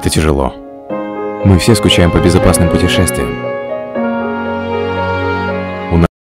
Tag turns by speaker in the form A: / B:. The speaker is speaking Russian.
A: Это тяжело. Мы все скучаем по безопасным путешествиям.